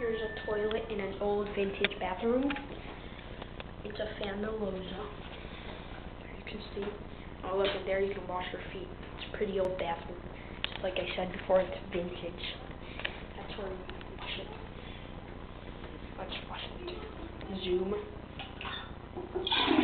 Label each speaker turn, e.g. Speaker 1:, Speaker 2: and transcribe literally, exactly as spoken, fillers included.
Speaker 1: Here's a toilet in an old vintage bathroom. It's a Fanaloza. There you can see. Oh, look in there, you can wash your feet. It's a pretty old bathroom. Just like I said before, it's vintage. That's where you wash it. Let's wash it. Zoom.